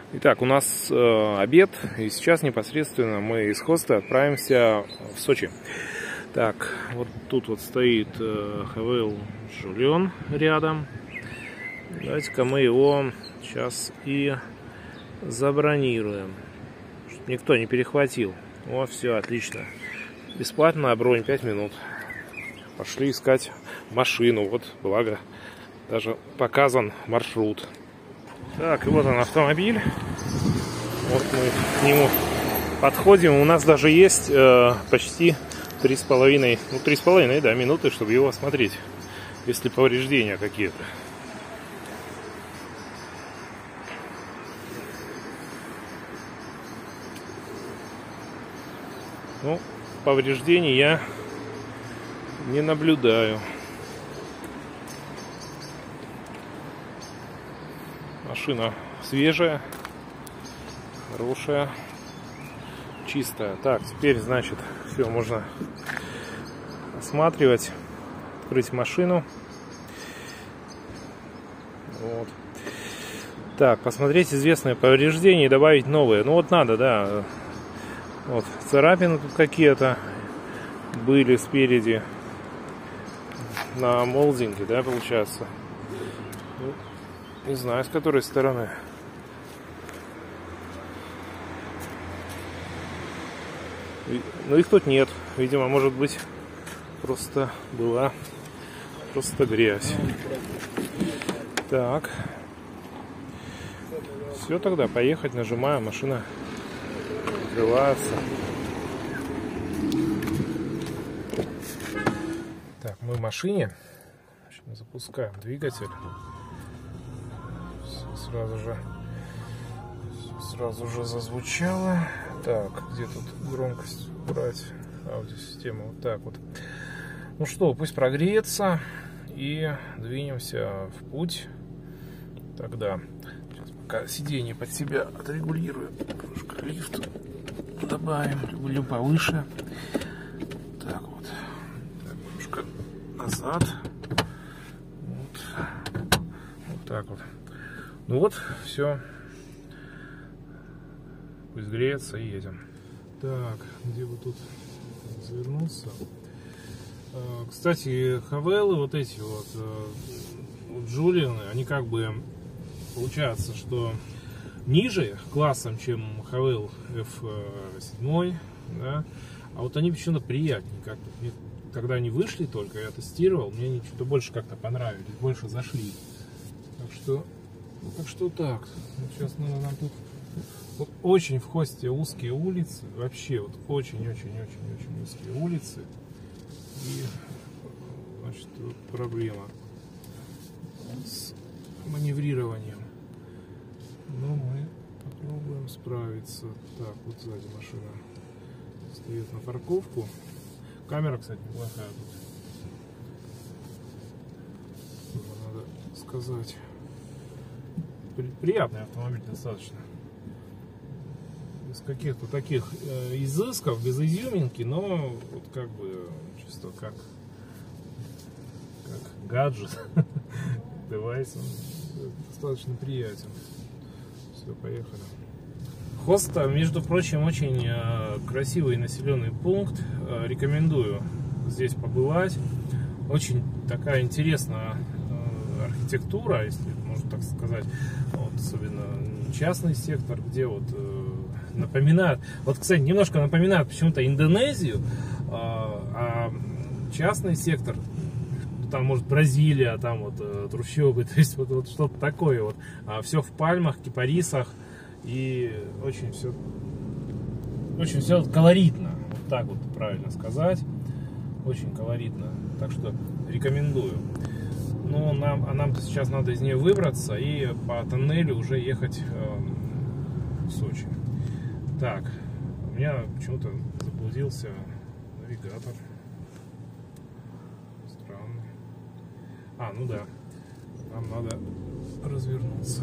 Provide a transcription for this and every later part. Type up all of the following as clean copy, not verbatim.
Итак, у нас обед, и сейчас непосредственно мы из хоста отправимся в Сочи. Так, вот тут вот стоит Haval Julian рядом. Давайте-ка мы его сейчас и забронируем, чтобы никто не перехватил. О, все, отлично. Бесплатная бронь, 5 минут. Пошли искать машину. Вот, благо, даже показан маршрут. Так, и вот он, автомобиль. Вот мы к нему подходим. У нас даже есть почти 3,5, ну 3,5, да, минуты, чтобы его осмотреть, если повреждения какие-то. Ну, повреждений я не наблюдаю. Машина свежая, хорошая, чистая. Так, теперь, значит, все, можно осматривать, открыть машину. Вот. Так, посмотреть известные повреждения и добавить новые. Ну вот надо, да. Вот, царапины тут какие-то были спереди на молдинге, да, получается. Не знаю, с которой стороны. Но их тут нет. Видимо, может быть, просто была грязь. Так. Все, тогда поехать, нажимаю, машина открывается. Так, мы в машине. Запускаем двигатель. Сразу же зазвучало. Так, где тут громкость брать? Аудиосистему. Вот так вот. Ну что, пусть прогреется. И двинемся в путь. Тогда сейчас пока сиденье под себя отрегулирую. Немножко лифт добавим. Регулируем повыше. Так вот. Так, немножко назад. Вот так вот. Ну вот, все. Пусть греется и едем. Так, где бы тут завернуться? Кстати, Хавелы вот эти вот Джулианы, они как бы получается, что ниже классом, чем Haval F7, да? А вот они почему-то приятнее как-то. Мне, когда они вышли только, я тестировал, мне они что-то больше как-то понравились, больше зашли. Так что так. Вот сейчас надо нам тут вот очень в хосте узкие улицы. Вообще вот очень-очень-очень-очень узкие улицы. И значит вот проблема с маневрированием. Но мы попробуем справиться. Так, вот сзади машина стоит на парковку. Камера, кстати, неплохая тут. Надо сказать. Приятный автомобиль достаточно. Без каких-то таких изысков, без изюминки, но вот как бы чисто как гаджет, девайс, он достаточно приятен. Все, поехали. Хоста, между прочим, очень красивый населенный пункт. Рекомендую здесь побывать. Очень такая интересная архитектура, если можно так сказать, вот, особенно частный сектор, где вот напоминает, вот, кстати, немножко напоминает почему-то Индонезию, а частный сектор, там, может, Бразилия, там вот трущобы, то есть вот что-то такое вот, все в пальмах, кипарисах, и очень все колоритно, вот так вот правильно сказать, очень колоритно, так что рекомендую. Но нам-то сейчас надо из нее выбраться и по тоннелю уже ехать в Сочи. Так, у меня почему-то заблудился навигатор. Странно. Ну да, нам надо развернуться.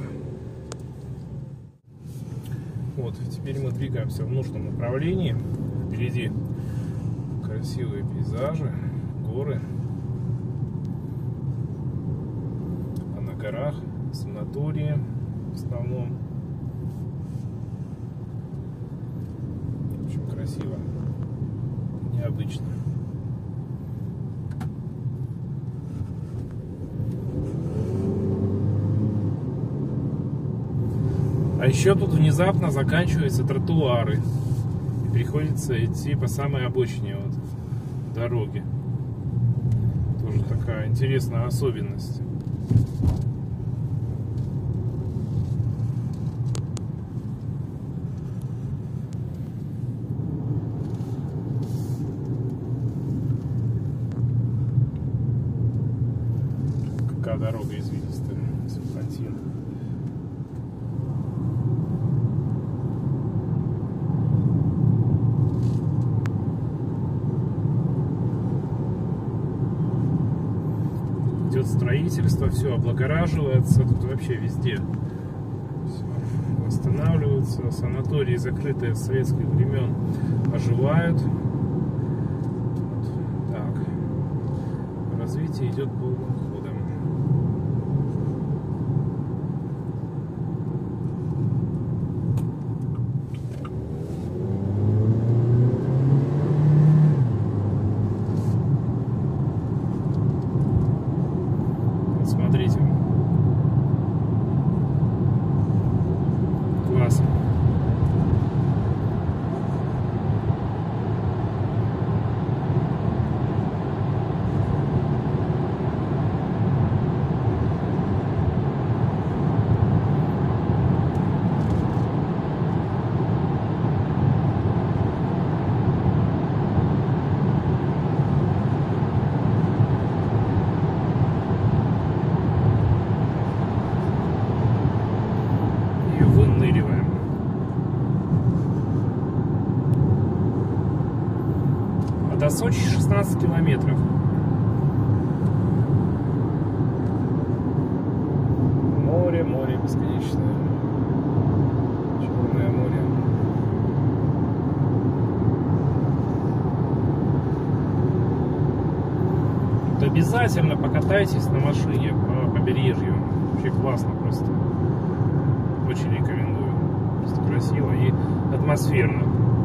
Вот, теперь мы двигаемся в нужном направлении. Впереди красивые пейзажи, горы. горах, санатории в основном. обычно. А еще тут внезапно заканчиваются тротуары. И приходится идти по самой обочине вот дороги. Тоже такая интересная особенность. Какая дорога извилистая, серпантин. Идет строительство, все облагораживается, тут вообще везде все восстанавливаются, санатории, закрытые с советских времен, оживают. Вот так. Развитие идет полным ходом. Смотрите. Класс. Выныриваем. А до Сочи 16 километров. Море, море бесконечное. Черное море. Вот обязательно покатайтесь на машине по побережью. Вообще классно просто. Очень рекомендую. Просто красиво и атмосферно.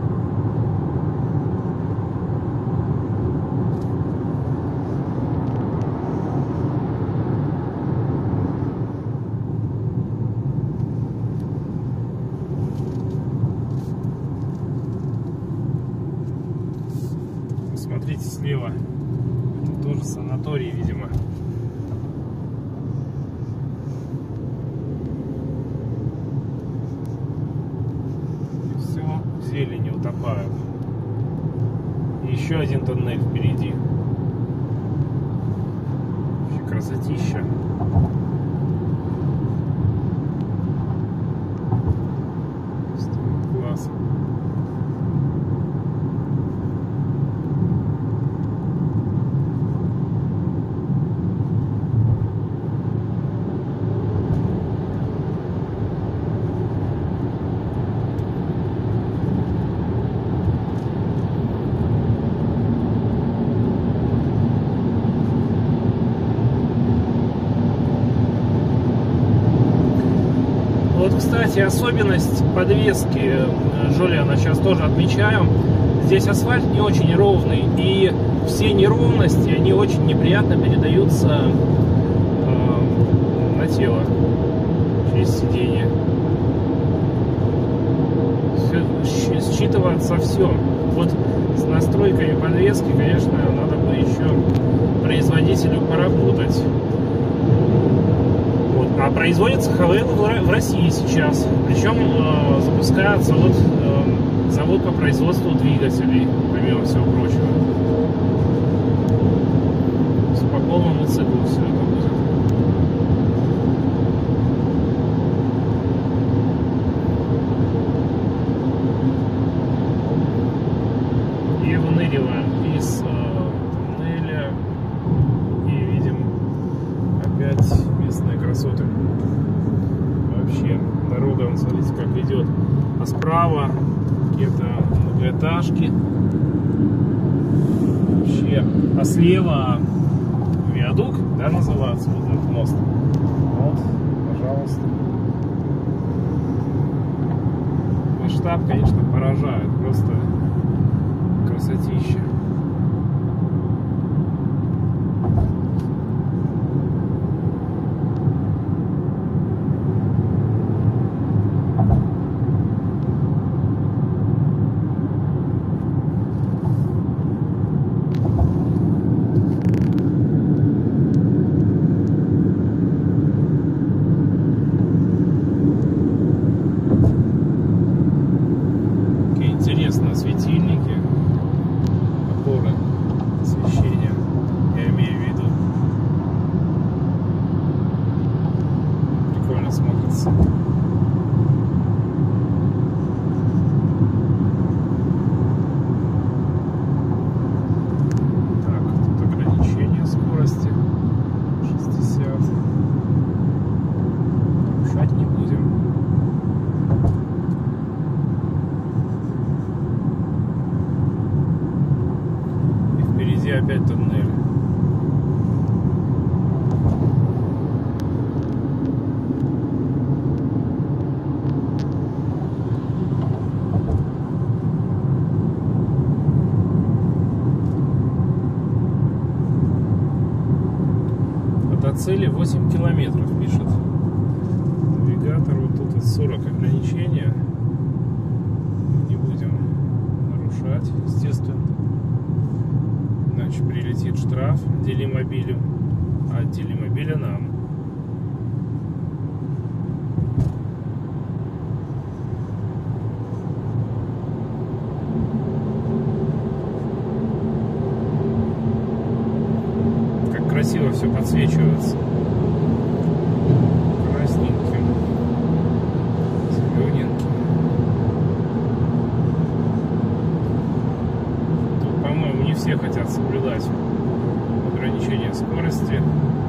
Смотрите слева. Тоже санаторий, видимо. В зелени утопают. И еще один тоннель впереди. Вообще красотища. Класс. Вот, кстати, особенность подвески Жолиана сейчас тоже отмечаю. Здесь асфальт не очень ровный, и все неровности, они очень неприятно передаются на тело через сиденье. Считывается все. Вот с настройками подвески, конечно, надо бы еще производителю поработать. А производится Хавейл в России сейчас. Причем запускается завод по производству двигателей, помимо всего прочего. По полному циклу все это будет. И выныриваем из тоннеля и видим опять местные красоты. Вообще дорога, смотрите, как идет. А справа какие-то многоэтажки. Вообще. А слева виадук, да, называется вот этот мост. Вот, пожалуйста. Масштаб, конечно, поражает. Просто красотища. Интересно, светильники, опоры освещения, я имею в виду. Прикольно смотрится. Так, тут ограничение скорости 60. Нарушать не будем. И опять туннель. До цели 8 километров пишет навигатор. Вот тут вот 40 ограничения. Не будем нарушать, естественно. Иначе прилетит штраф Делимобилю, а от Делимобиля нам. Как красиво все подсвечивается. Красненьким, зелененьким. Тут, по-моему, не все хотят соблюдать ограничение скорости.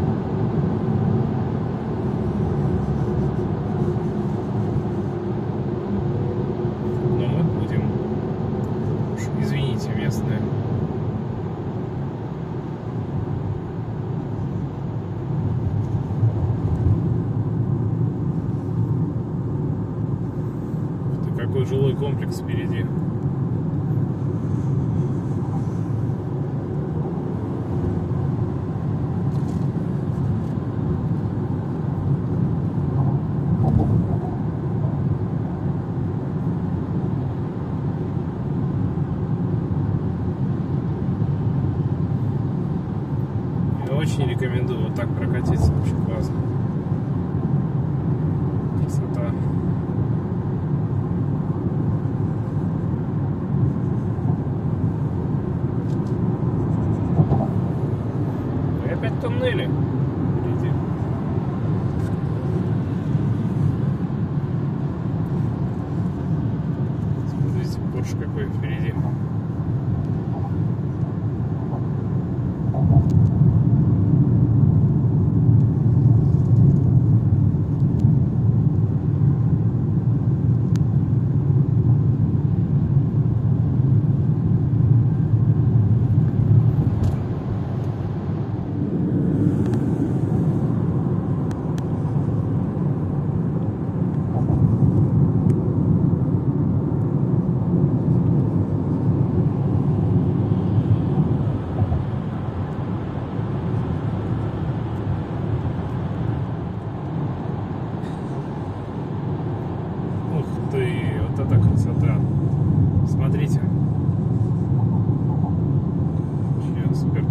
Но мы будем. Уж извините, местные. Какой жилой комплекс впереди. Я очень рекомендую вот так прокатиться, очень классно. Красота. И опять туннели впереди. Смотрите, Порш какой впереди. Вот это красота. Смотрите. Вообще супер.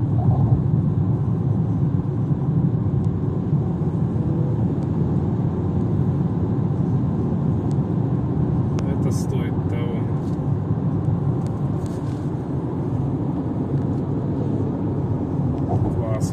Это стоит того. Класс.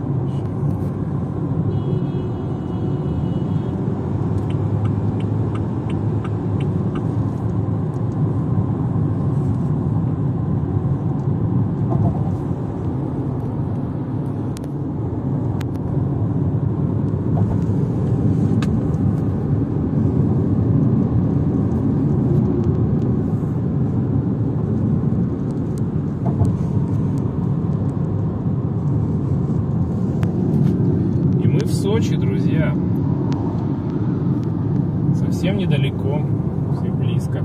Сочи, друзья, совсем недалеко, все близко.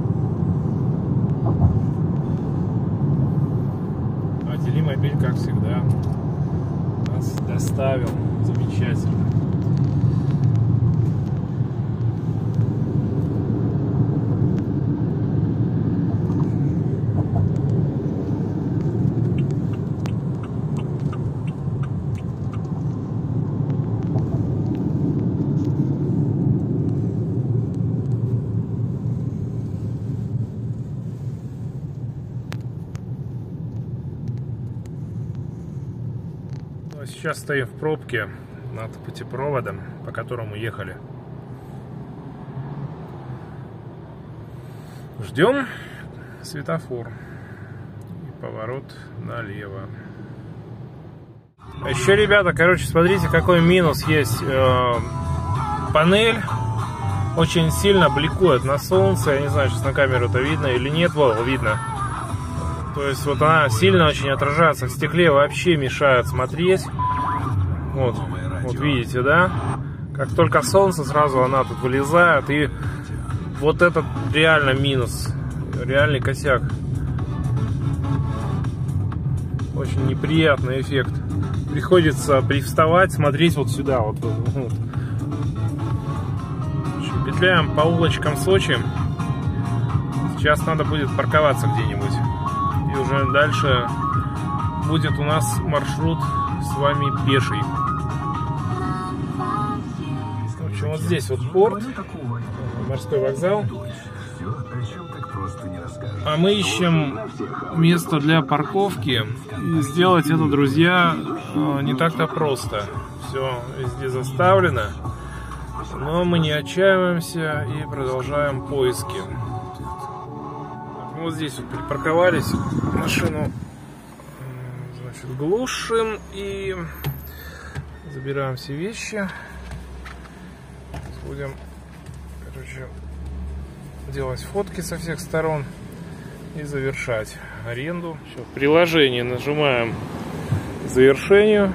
А Делимобиль, как всегда, нас доставил замечательно. Сейчас стоим в пробке над путепроводом, по которому ехали. Ждем светофор и поворот налево. А еще, ребята, короче, смотрите, какой минус есть. Панель очень сильно бликует на солнце. Я не знаю, сейчас на камеру это видно или нет. Вот, видно. То есть вот она сильно очень отражается в стекле, вообще мешает смотреть. Вот видите, да? Как только солнце, сразу она тут вылезает. И вот этот реально минус. Реальный косяк. Очень неприятный эффект. Приходится привставать, смотреть вот сюда. Вот. Петляем по улочкам Сочи. Сейчас надо будет парковаться где-нибудь. И уже дальше будет у нас маршрут с вами пеший. В общем, вот здесь вот порт, морской вокзал. А мы ищем место для парковки. И сделать это, друзья, не так-то просто. Все везде заставлено. Но мы не отчаиваемся и продолжаем поиски. Вот здесь вот припарковались. Машину, значит, глушим и забираем все вещи. Будем, короче, делать фотки со всех сторон и завершать аренду. Все, в приложении нажимаем завершению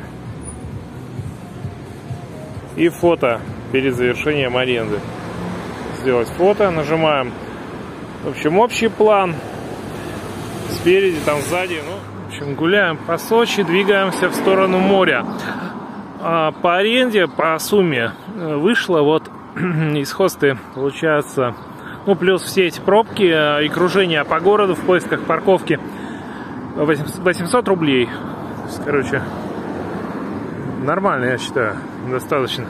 и фото перед завершением аренды. Сделать фото, нажимаем, в общем, общий план. Спереди, там сзади, ну, в общем, гуляем по Сочи, двигаемся в сторону моря. По аренде, по сумме вышло вот из хосты, получается, ну, плюс все эти пробки и кружения по городу в поисках парковки, 800 рублей. Короче, нормально, я считаю, достаточно.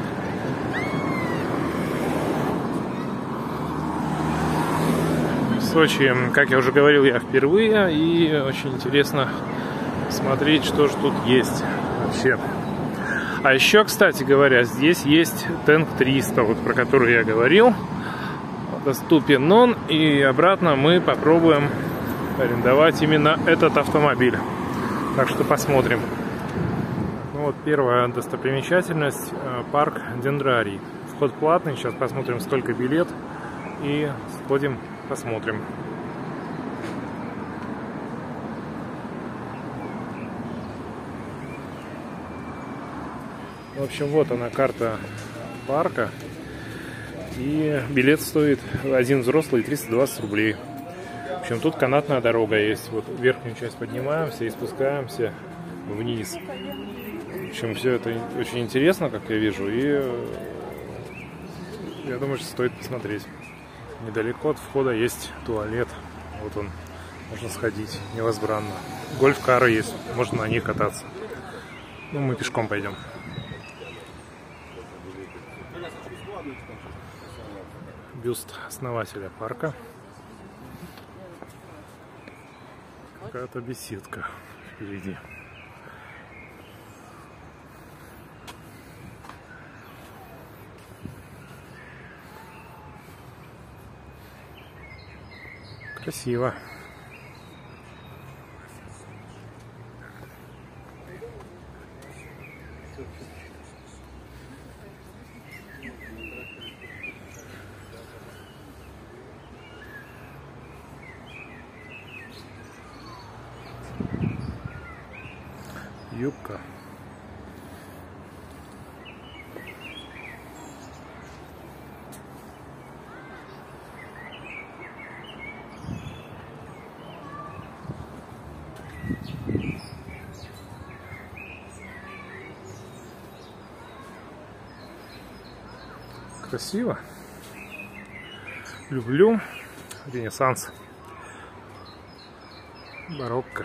В Сочи, как я уже говорил, я впервые, и очень интересно смотреть, что же тут есть вообще. А еще, кстати говоря, здесь есть Тэнк 300, вот про который я говорил. Доступен он, и обратно мы попробуем арендовать именно этот автомобиль. Так что посмотрим. Ну вот первая достопримечательность — парк Дендрарий. Вход платный, сейчас посмотрим, сколько билет, и сходим, посмотрим. В общем, вот она, карта парка. И билет стоит один взрослый 320 рублей. В общем, тут канатная дорога есть. Вот верхнюю часть поднимаемся и спускаемся вниз. В общем, все это очень интересно, как я вижу. И я думаю, что стоит посмотреть. Недалеко от входа есть туалет. Вот он. Можно сходить невозбранно. Гольф-кары есть. Можно на них кататься. Ну, мы пешком пойдем. Бюст основателя парка. Какая-то беседка впереди. Красиво. Юбка. Красиво. Люблю Ренессанс. Барокко.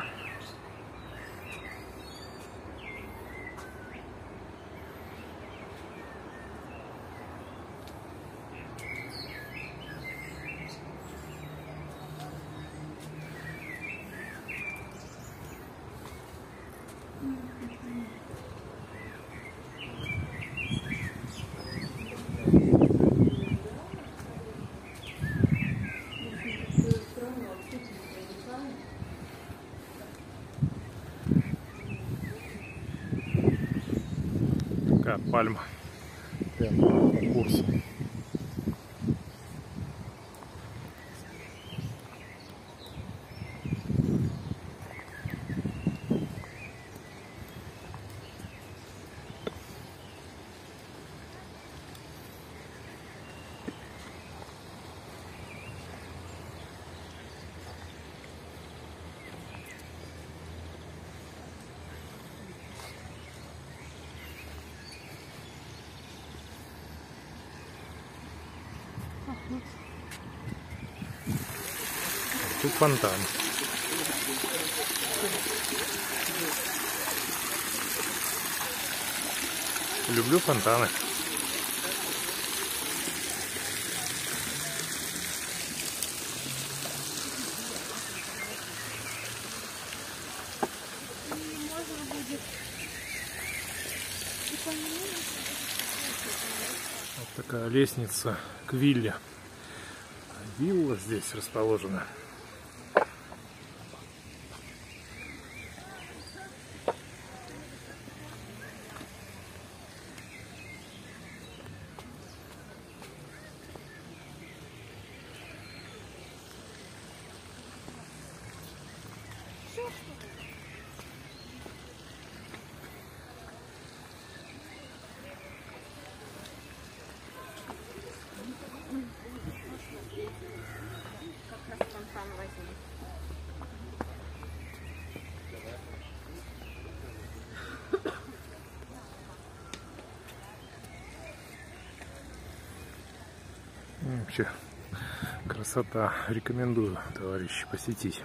большая пальма. Прямо по курсу. Тут фонтан. Люблю фонтаны. Вот такая лестница к вилле. Вилла здесь расположена. Вообще красота. Рекомендую, товарищи, посетить.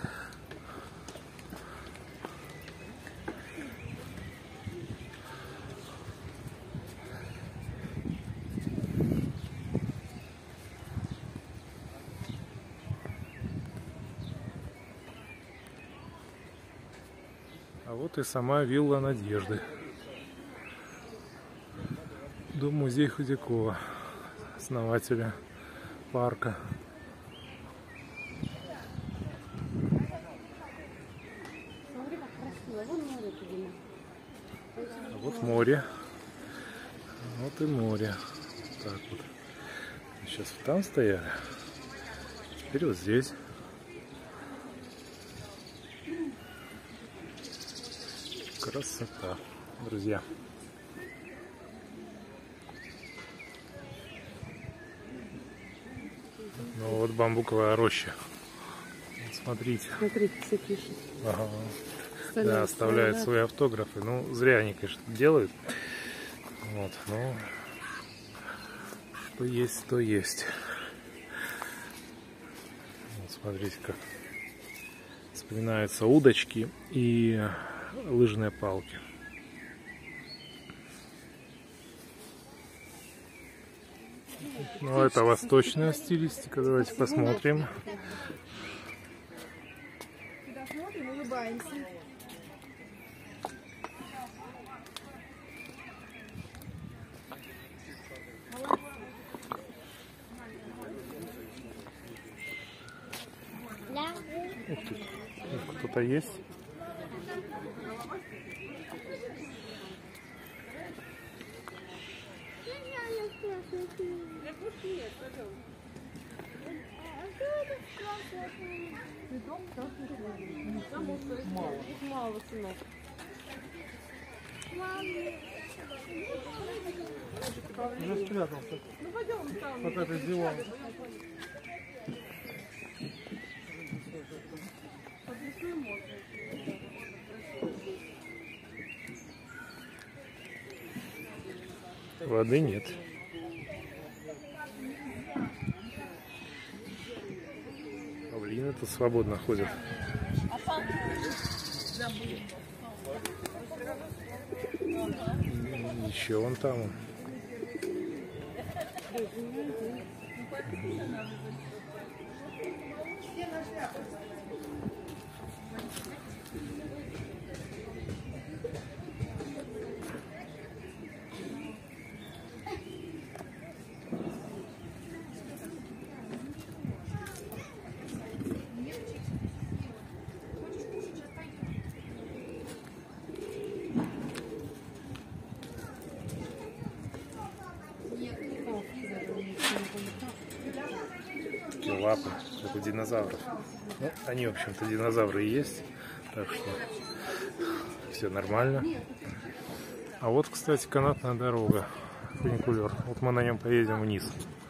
А вот и сама вилла Надежды. Дом-музей Худякова, основателя парка. Смотри, как красиво. Вон море поднимается. А вот море. Вот и море. Так вот. Сейчас вот там стояли. Теперь вот здесь. Красота, друзья. Ну вот бамбуковая роща. Смотрите. Смотри, все пишут. Ага. Да, оставляют свои автографы. Ну, зря они, конечно, делают. Вот, ну, что есть, то есть. Вот, смотрите, как вспоминаются удочки и лыжные палки. Ну, это восточная стилистика. Давайте посмотрим. Сюда смотрим, улыбаемся. Кто-то есть? Мало, сынок. Уже спрятался. Ну пойдем там. Пока ты сделал. Воды нет. Павлины тут свободно ходят. Еще вон там. лапы, как у динозавров. Ну, они, в общем-то, динозавры и есть, так что все нормально. А вот, кстати, канатная дорога, фуникулер. Вот мы на нем поедем вниз.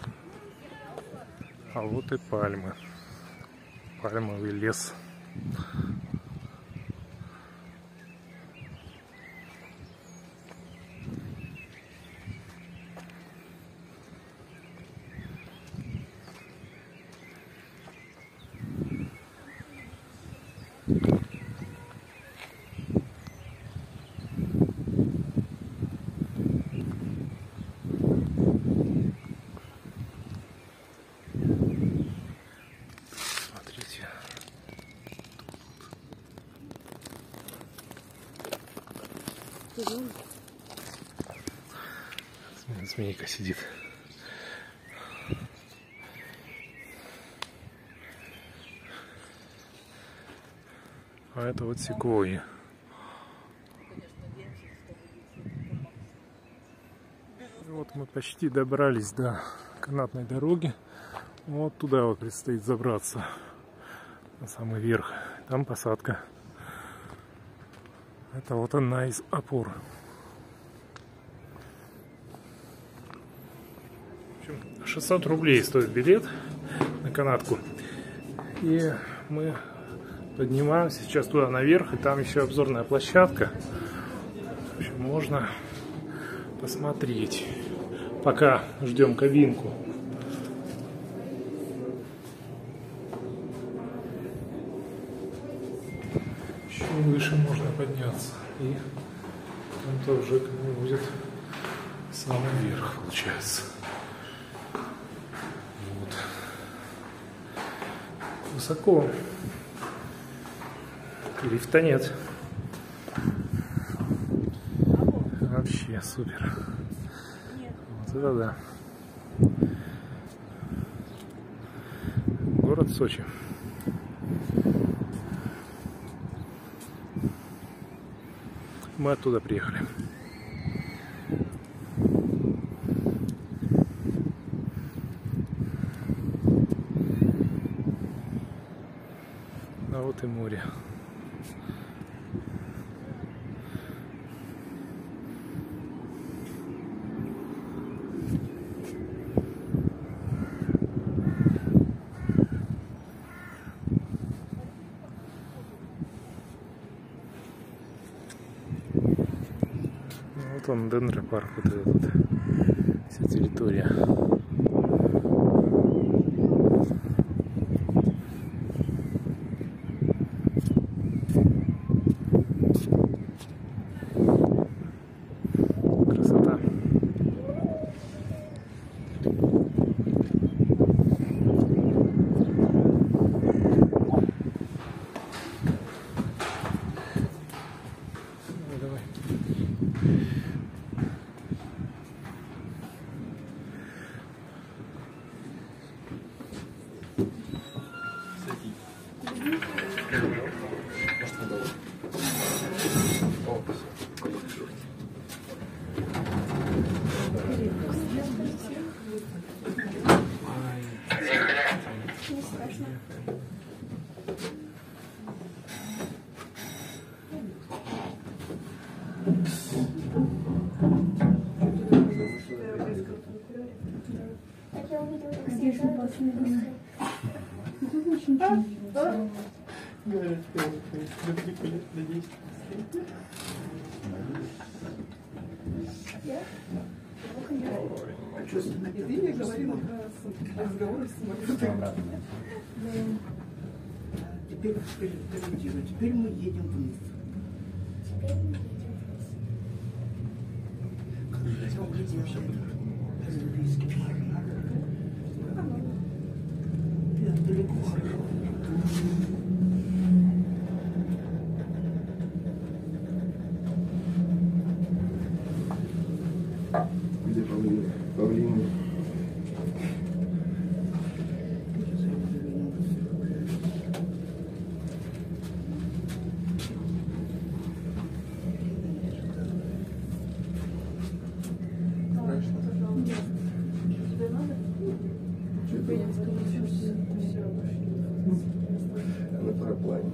А вот и пальмы. Пальмовый лес. Змейка сидит. А это вот секвойя. Вот мы почти добрались до канатной дороги. Вот туда вот предстоит забраться на самый верх. Там посадка. Это вот одна из опор. 600 рублей стоит билет на канатку. И мы поднимаемся сейчас туда наверх. И там еще обзорная площадка. В общем, можно посмотреть, пока ждем кабинку. Еще выше можно подняться. И там тоже будет самый верх, получается. Вот. Высоко. Лифта нет. Вообще супер. Вот это да. Город Сочи. Мы оттуда приехали. А вот и море. Вот он, дендропарк, вот этот, вся территория. Красота. Давай. Не страшно. Так я увидела, как съезжают. Я говорила про разговоры с самолетом. Теперь комментирую. Теперь мы едем вниз. Когда я увидела олимпийский парк, далеко хорошо. Где павлины? Тебе надо? На параплане.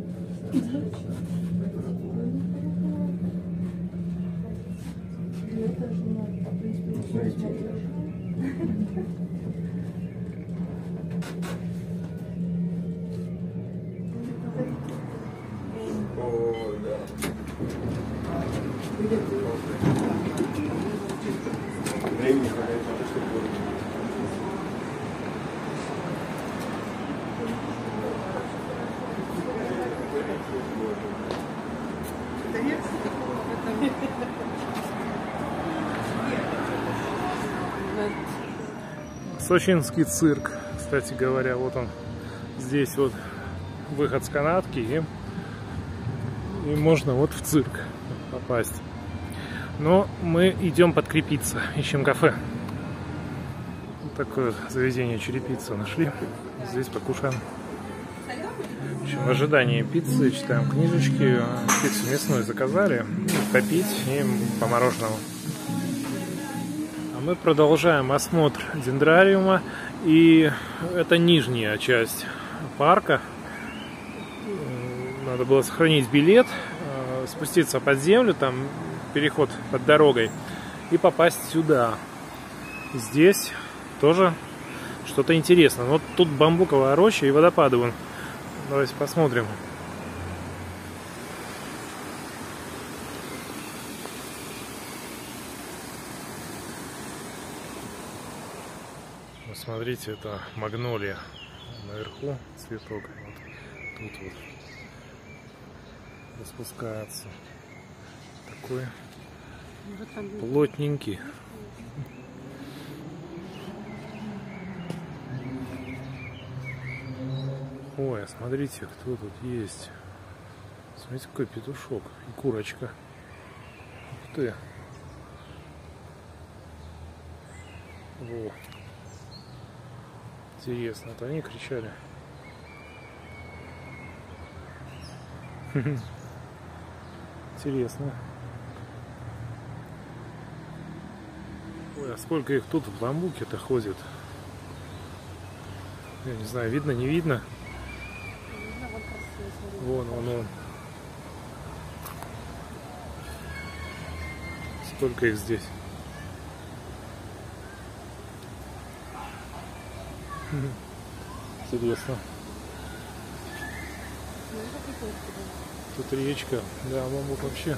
О, да. Времени хватает на то, чтобы... Сочинский цирк, кстати говоря, вот он здесь вот выход с канатки, и можно вот в цирк попасть. Но мы идем подкрепиться, ищем кафе. Вот такое заведение черепица нашли. Здесь покушаем. В общем, в ожидании пиццы читаем книжечки. Пиццу мясную заказали, попить и по мороженому. А мы продолжаем осмотр дендрариума. И это нижняя часть парка. Надо было сохранить билет, спуститься под землю, там переход под дорогой, и попасть сюда. Здесь тоже что-то интересное. Вот тут бамбуковая роща и водопады. Вон. Давайте посмотрим. Вот смотрите, это магнолия наверху, цветок. Вот тут вот распускается. Такой плотненький. Ой, смотрите, кто тут есть. Смотрите, какой петушок и курочка. Ух ты. Во. Интересно, это они кричали. Интересно. Ой, а сколько их тут в бамбуке-то ходит? Я не знаю, видно, не видно? Вон, вон, вон. Сколько их здесь? Интересно. Тут речка. Да, бамбук вообще.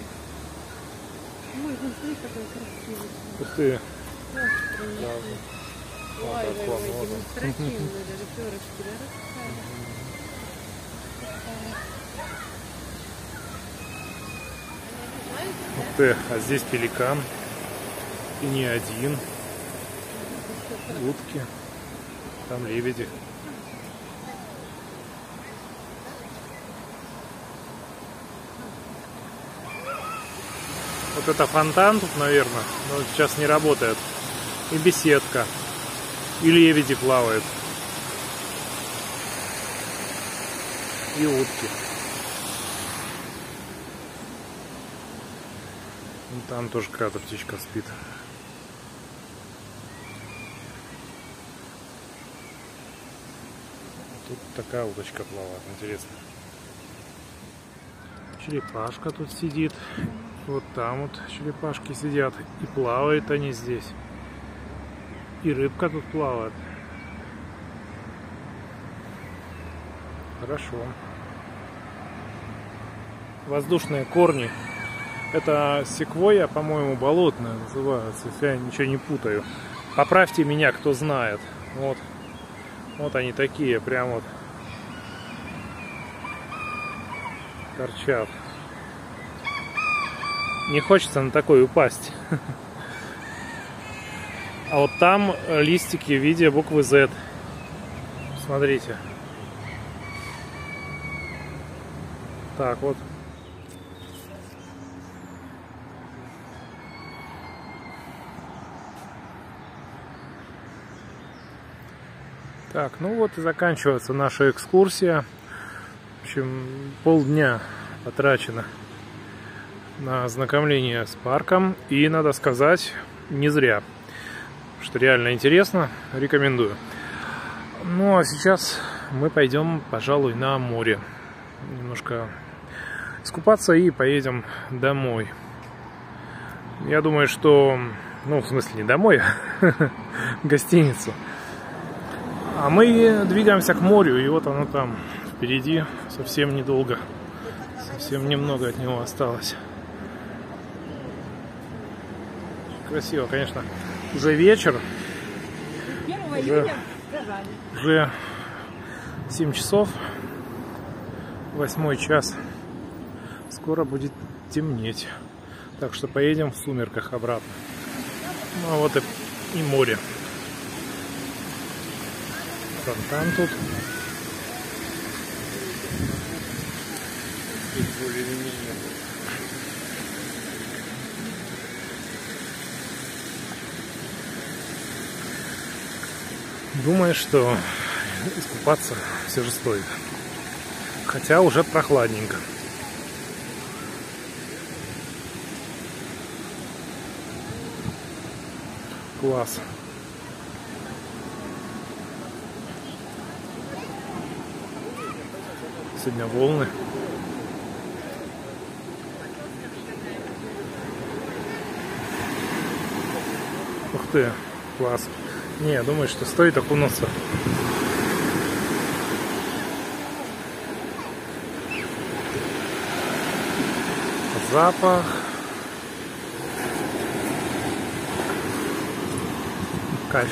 Ой, смотри, какой красивый. Ух ты. Да. Ой, демонстративно даже перышки, да, Ух ты, а здесь пеликан. И не один. Утки. Там лебеди. Вот это фонтан тут, наверное, но сейчас не работает. И беседка. И лебеди плавают. И утки. И там тоже какая-то птичка спит. Тут такая уточка плавает, интересно. Черепашка тут сидит. Вот там вот черепашки сидят. И плавают они здесь. И рыбка тут плавает. Хорошо. Воздушные корни. Это секвойя, по-моему, болотная называется, если я ничего не путаю. Поправьте меня, кто знает. Вот. Вот они такие, прям вот торчат. Не хочется на такой упасть. А вот там листики в виде буквы Z. Смотрите. Так вот. Так, ну вот и заканчивается наша экскурсия. В общем, полдня потрачено на ознакомление с парком. И, надо сказать, не зря. Что реально интересно, рекомендую. Ну а сейчас мы пойдем, пожалуй, на море. Немножко искупаться и поедем домой. Я думаю, что... Ну, в смысле, не домой, а в гостиницу. А мы двигаемся к морю, и вот оно там впереди, совсем недолго. Совсем немного от него осталось. Красиво, конечно. Уже вечер. Уже 7 часов. 8 час. Скоро будет темнеть. Так что поедем в сумерках обратно. Ну а вот и море. Фонтан тут. Думаю, что искупаться все же стоит. Хотя уже прохладненько. Класс. Сегодня волны. Ух ты, класс. Не, я думаю, что стоит окунуться. Запах. Кайф.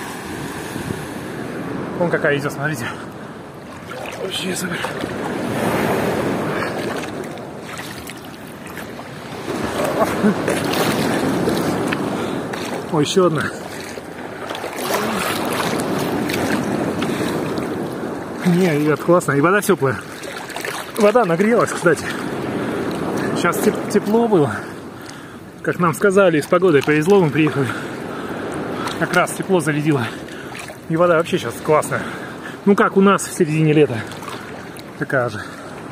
Вон какая идет, смотрите. Вообще супер. О, еще одна. Не, ребят, классно. И вода теплая. Вода нагрелась, кстати. Сейчас тепло было. Как нам сказали, с погодой повезло, мы приехали. Как раз тепло зарядило. И вода вообще сейчас классная. Ну как у нас в середине лета. Такая же.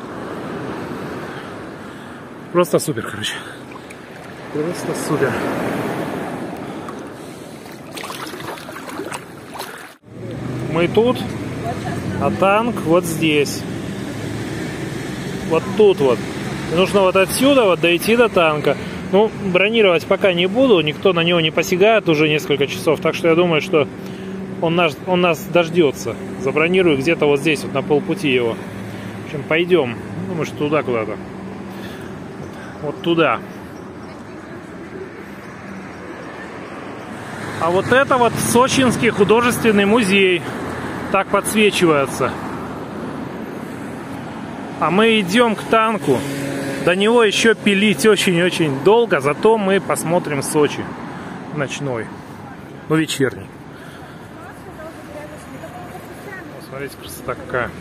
Просто супер, короче. Просто супер. Мы тут, а танк вот здесь. Вот тут вот. Нужно вот отсюда вот дойти до танка. Ну, бронировать пока не буду, никто на него не посягает уже несколько часов, так что я думаю, что он нас дождется. Забронирую где-то вот здесь, вот на полпути его. В общем, пойдем. Думаю, что туда куда-то. Вот туда. А вот это вот Сочинский художественный музей. Так подсвечивается. А мы идем к танку. До него еще пилить очень-очень долго, зато мы посмотрим Сочи ночной, ну вечерний. Смотрите, красота какая.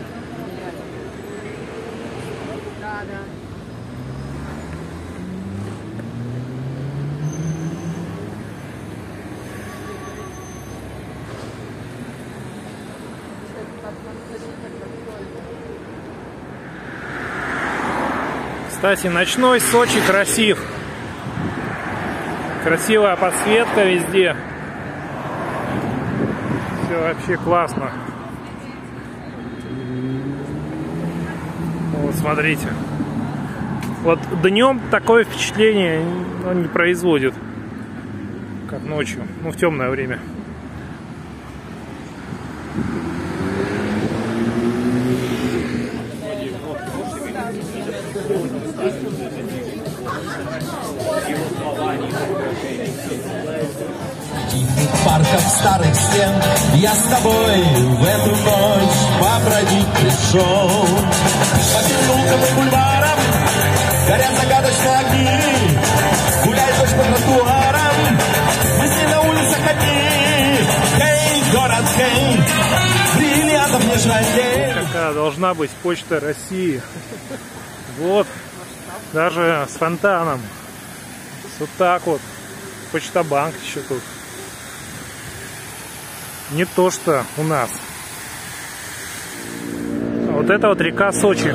Кстати, ночной Сочи красив. Красивая подсветка везде. Все вообще классно. Вот смотрите. Вот днем такое впечатление он не производит, как ночью, ну в темное время. Парков старых стен я с тобой в эту ночь побродить пришел. По переулкам и бульварам горят загадочные огни. Гуляй дождь по тротуарам, мысли на улицах одни. Хей, город, хей, бриллиантов не жалей. Какая должна быть Почта России. Вот, даже с фонтаном. Вот так вот. Почта-банк еще тут. Не то, что у нас. Вот это вот река Сочи.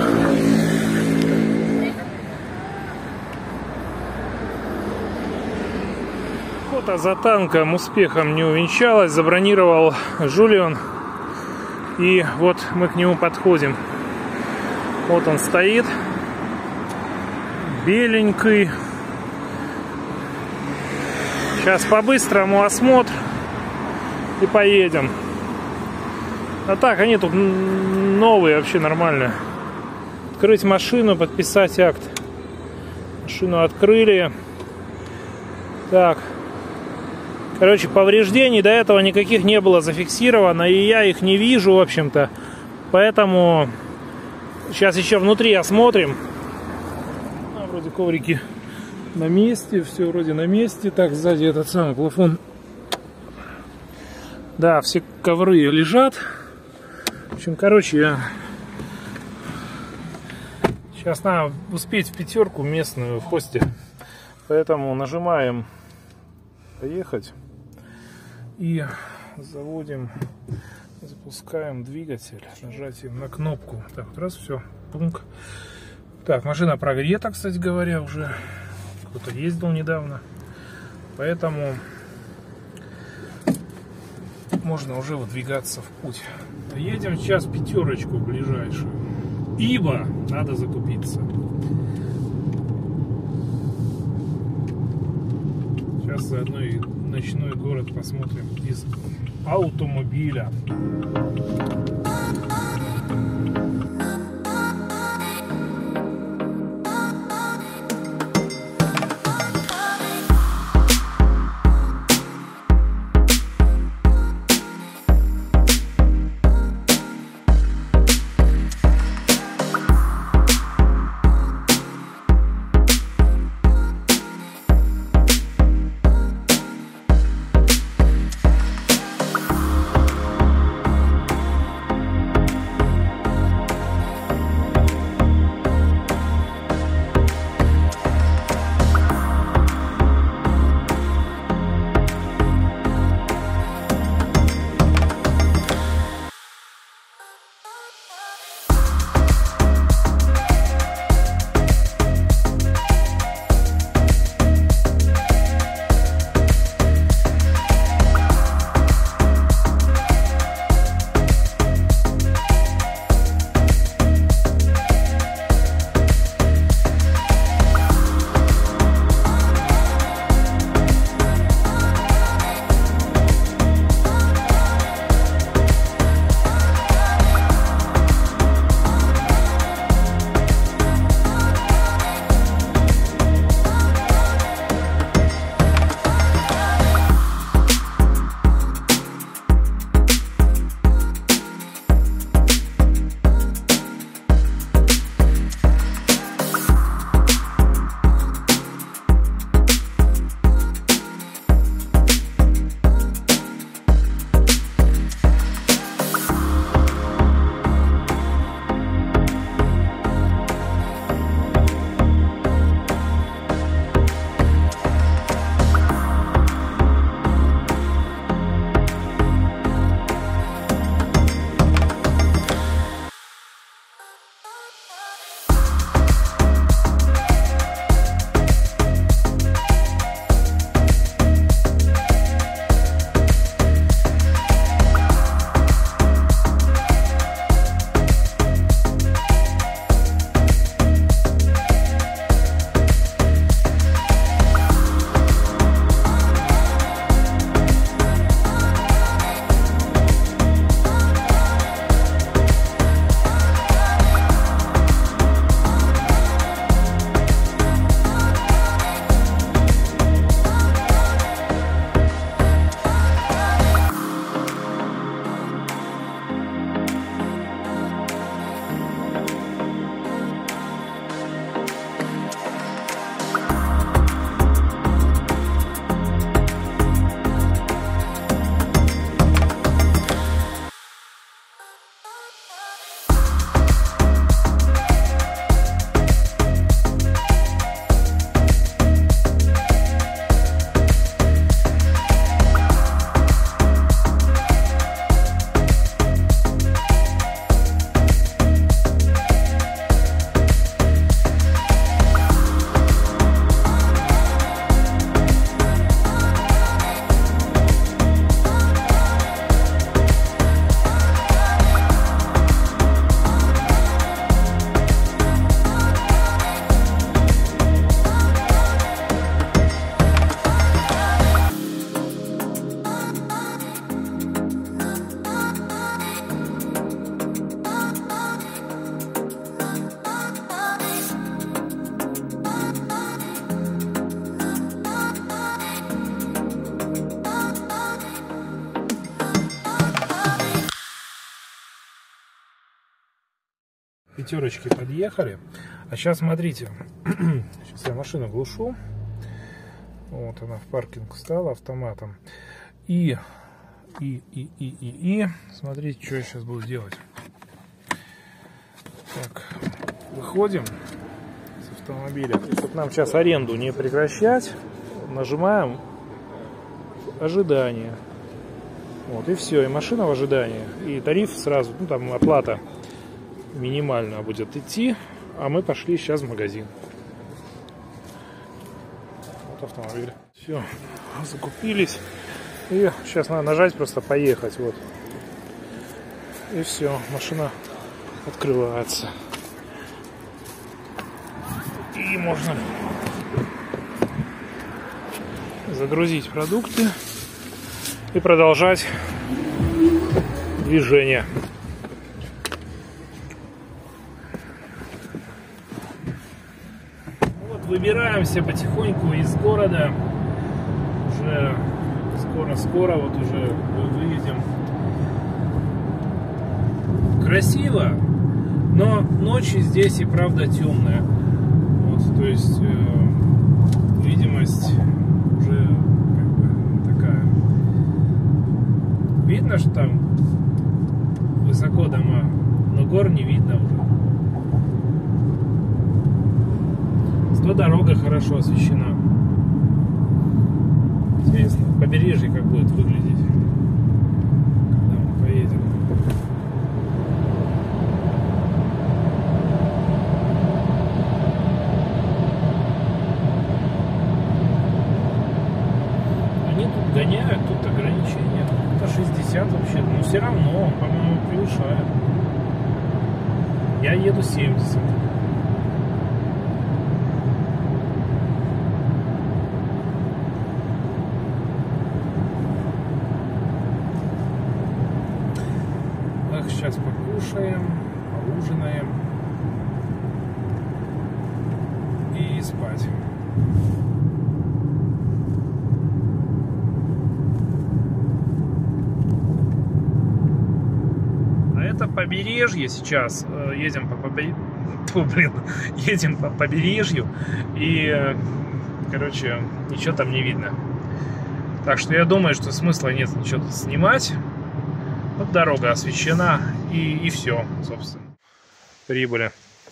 Охота за танком успехом не увенчалась. Забронировал Жулиан. И вот мы к нему подходим. Вот он стоит. Беленький. Сейчас по-быстрому осмотр. И поедем. А так, они тут новые, вообще нормально. Открыть машину, подписать акт. Машину открыли. Так. Короче, повреждений до этого никаких не было зафиксировано. И я их не вижу, в общем-то. Поэтому сейчас еще внутри осмотрим. Вроде коврики на месте. Все вроде на месте. Так, сзади этот самый плафон. Да, все ковры лежат. В общем, короче, сейчас надо успеть в пятерку местную в хосте. Поэтому нажимаем «Поехать» и заводим, запускаем двигатель нажатием на кнопку. Так, вот раз, все, пункт. Так, машина прогрета, кстати говоря, уже. Кто-то ездил недавно. Поэтому можно уже выдвигаться в путь. Едем сейчас пятерочку ближайшую, ибо надо закупиться. Сейчас заодно и ночной город посмотрим из автомобиля. пятерочки подъехали. А сейчас смотрите. Сейчас я машину глушу. Вот она в паркинг встала автоматом. И смотрите, что я сейчас буду делать. Так, выходим с автомобиля. Чтобы нам сейчас аренду не прекращать, нажимаем ожидание. Вот, и все, и машина в ожидании. И тариф сразу, ну там оплата минимальная будет идти. А мы пошли сейчас в магазин. Вот автомобиль. Все, закупились. И сейчас надо нажать, просто поехать. Вот. И все, машина открывается. И можно загрузить продукты и продолжать движение. Вот выбираемся потихоньку из города. Уже скоро вот уже выедем. Красиво, но ночи здесь и правда темная. Вот, то есть видимость уже как бы такая. Видно, что там высоко дома, но гор не видно уже. Зато дорога хорошо освещена. Интересно, побережье как будет выглядеть, когда мы поедем. Они тут гоняют, тут ограничения. Это 60 вообще, но все равно, по-моему, превышает. Я еду 70. Сейчас покушаем, поужинаем и спать. А это побережье сейчас. Едем едем по побережью и, короче, ничего там не видно. Так что я думаю, что смысла нет ничего тут снимать. Вот дорога освещена и все, собственно. Прибыли.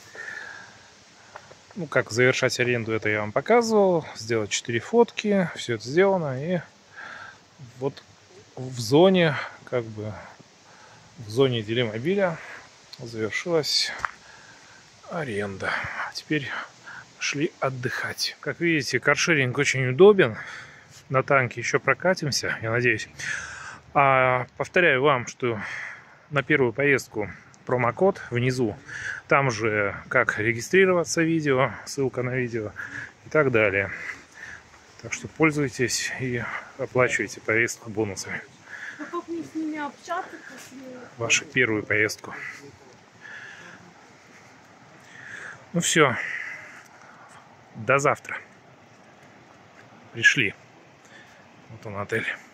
Ну, как завершать аренду, это я вам показывал. Сделать 4 фотки, все это сделано. И вот в зоне, как бы, в зоне Делимобиля завершилась аренда. Теперь шли отдыхать. Как видите, каршеринг очень удобен. На танке еще прокатимся, я надеюсь. А повторяю вам, что на первую поездку промокод внизу. Там же как регистрироваться видео, ссылка на видео и так далее. Так что пользуйтесь и оплачивайте поездку бонусами. А как мне с ними общаться после... Вашу первую поездку. Ну все. До завтра. Пришли. Вот он отель.